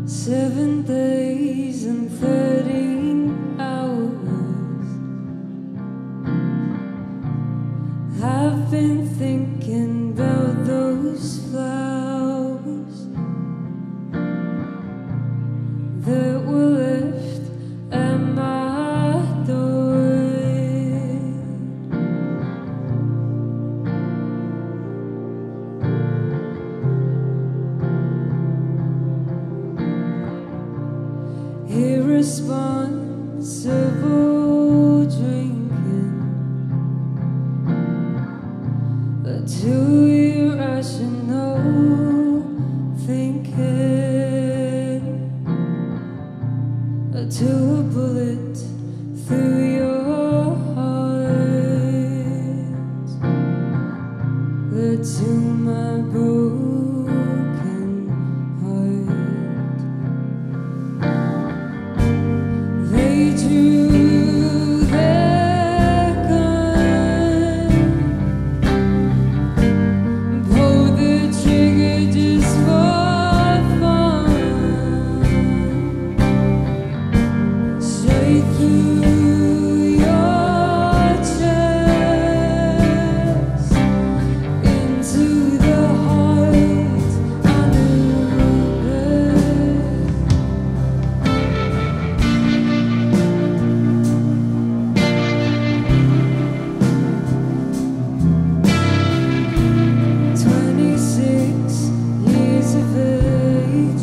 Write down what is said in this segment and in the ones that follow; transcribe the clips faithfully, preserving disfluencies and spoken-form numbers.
Seven days and thirteen hours. I've been thinking about those flowers that were left at my door. Irresponsible drinking, too irrational thinking, to a bullet through your heart, to my broken heart. They drew their gun, pulled the trigger just for fun, straight through your chest, into the heart I knew best. Twenty-six years of age,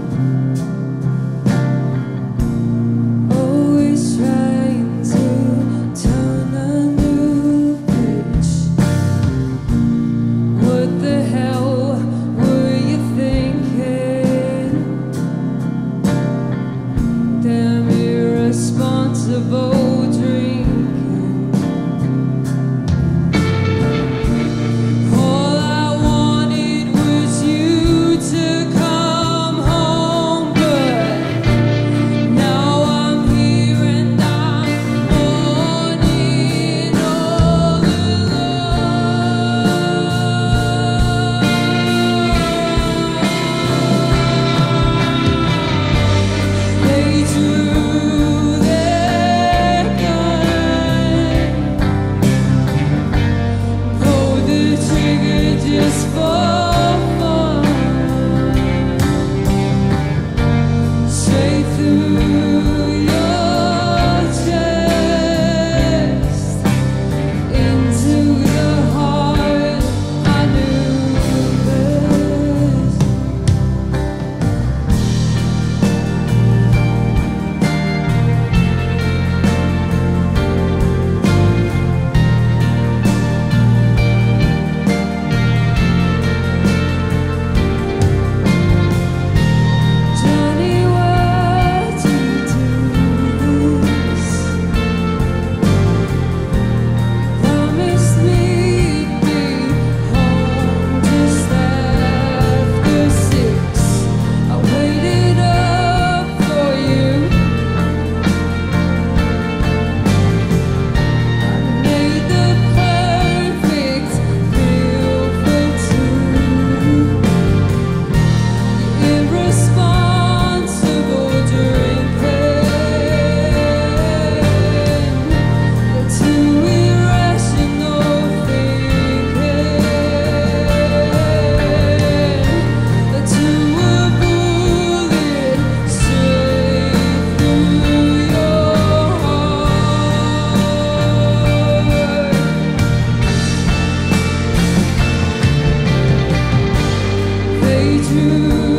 always trying to turn a new page. What the hell were you thinking? Damn irresponsible drinking. All I wanted was you to come home, but now I'm here and I'm mourning all alone. They drew their gun, pulled the trigger just for fun, straight through your chest, into the heart I knew best. Johnny, why'd you do this? Promised me you'd be home just after six. I waited up for you. I made the perfect meal for two. Irresponsible drinking, too irrational thinking, to a bullet straight through your heart. They drew